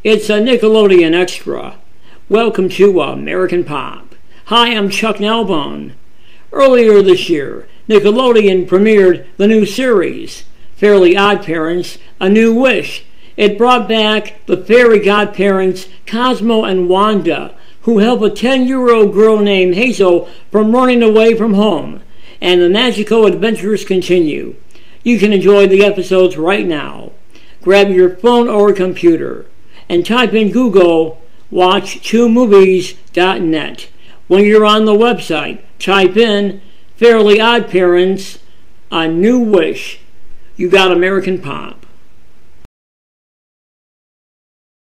It's a Nickelodeon Extra. Welcome to American Pop. Hi, I'm Chuck Nalbone. Earlier this year, Nickelodeon premiered the new series, Fairly OddParents, A New Wish. It brought back the fairy godparents Cosmo and Wanda, who help a 10-year-old girl named Hazel from running away from home. And the magical adventures continue. You can enjoy the episodes right now. Grab your phone or computer and type in Google watch2movies.net. When you're on the website, type in Fairly OddParents, A New Wish. You got American Pop.